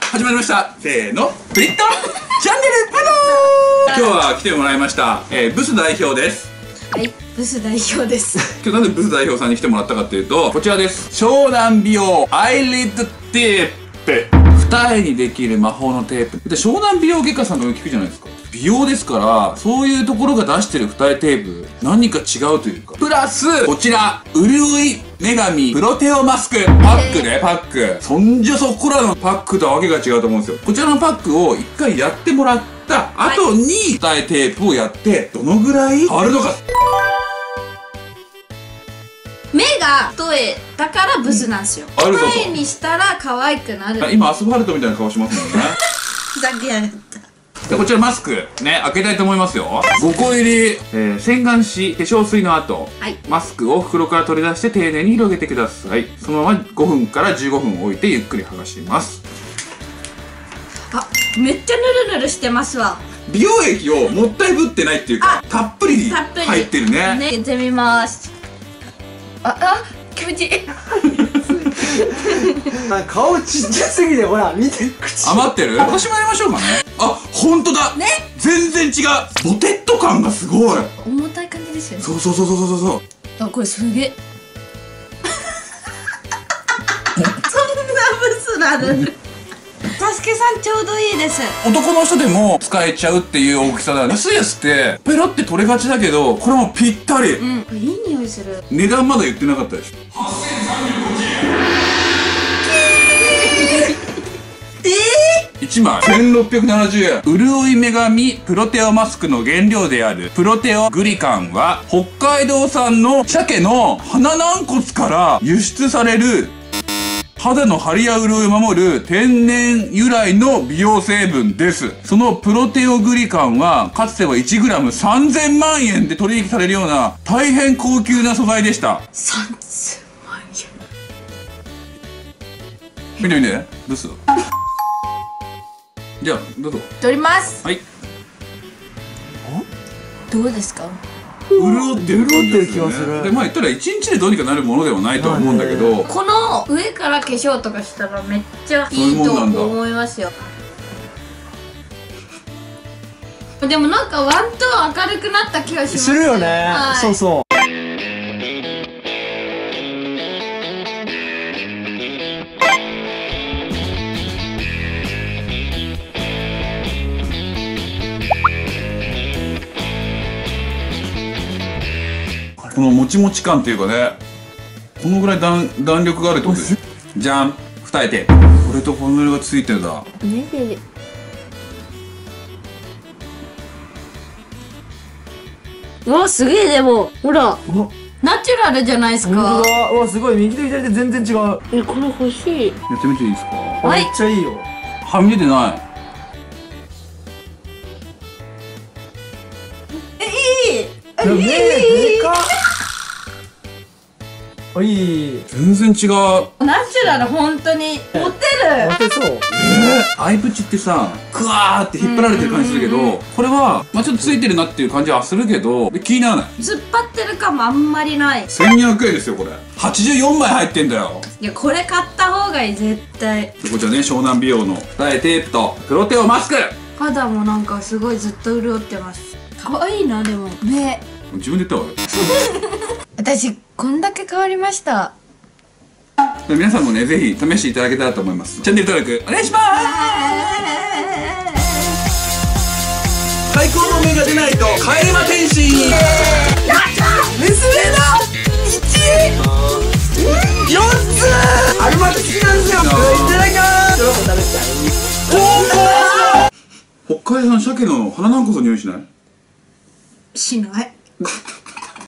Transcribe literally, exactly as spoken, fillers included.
始まりました。せーの、プリットチャンネル。ハロー。今日は来てもらいました、えー、ブス代表です。 はい、ブス代表です。 今日なんでブス代表さんに来てもらったかっていうと、こちらです。湘南美容アイリッドテープ。二重にできる魔法のテープで、湘南美容外科さんがよく聞くじゃないですか。美容ですから、そういうところが出してる二重テープ、何か違うというか。プラス、こちら、潤い女神プロテオマスク。パックね、パック。そんじょそこらのパックとはわけが違うと思うんですよ。こちらのパックを一回やってもらった後に、二重テープをやって、どのぐらい変わるのか。 目が太いだからブスなんですよ。 あるぞと。 二重にしたら可愛くなる。 今アスファルトみたいな顔しますもんね。 ふざけやがった。 でこちらマスクね、開けたいと思いますよ。ごこ入り、えー、洗顔し化粧水の後、はい、マスクを袋から取り出して丁寧に広げてください。そのままごふんからじゅうごふん置いてゆっくり剥がします。 あ、めっちゃぬるぬるしてますわ。 美容液をもったいぶってないっていうか、たっぷり入ってるね。 ね、やってみます。あ、あ、気持ちいい。 顔ちっちゃすぎて、ほら見て、口余ってる。私もやりましょうかね。あ、本当だね、全然違う。ボテッと感がすごい重たい感じですよね。 そうそうそうそうそうそう。 あ、これすげえ。そんなブスなる。たすけさんちょうどいいです。 男の人でも使えちゃうっていう大きさだ。安いやつってペロって取れがちだけど、これもぴったり。うん、 いい匂いする。 値段まだ言ってなかったでしょ。はっせんさんびゃくごじゅうえん。えー、いちまいせんろっぴゃくななじゅうえん。潤い女神プロテオマスクの原料であるプロテオグリカンは、北海道産の鮭の鼻軟骨から輸出される肌の張りや潤いを守る天然由来の美容成分です。そのプロテオグリカンは、かつては いちグラムさんぜんまんえんで取引されるような大変高級な素材でした。 さんぜんまんえん。 見て見て、どうする？じゃあ、どうぞ。 取ります。 はい。 どうですか？ 潤ってる、 潤ってる気がする。 で、まあ言ったら一日でどうにかなるものではないとは思うんだけど、 この上から化粧とかしたらめっちゃいいと思いますよ。でもなんかワントーン明るくなった気がします。 するよね。そうそう。 このもちもち感っていうかね、このぐらい弾弾力があるってことです。じゃん、二重テープ。これとこの色がついてるんだ。 ねえ。うわ、すげえ。でもほら、ナチュラルじゃないですか。 うわ、すごい。右と左で全然違う。 え、これ欲しい。 やってみていいですか？ はい、 めっちゃいいよ。 はみ出てない。 え、いい。 でも目でかっ。あ、いい。 全然違う。 ナチュラル、本当にモテる。 モテそう。 えー、アイプチってさ、クワーって引っ張られてる感じするけど、これはまあちょっとついてるなっていう感じはするけど、気にならない。 突っ張ってる感もあんまりない。 せんにひゃくえんですよ。これはちじゅうよんまい入ってんだよ。 いや、これ買った方がいい、絶対。 こちらね、湘南美容の二重テープとプロテオマスク。 肌もなんかすごいずっと潤ってます。可愛いな。でも目、 自分で言ったわよ。 私こんだけ変わりました。 皆さんもね、ぜひ試していただけたらと思います。チャンネル登録お願いします。最高の目が出ないと帰れま天使。やった娘のいちよっつアルマテ好きなんですよ。いただきます。それも食べちゃう。北海道の鮭の鼻軟骨の匂いしない？ しない。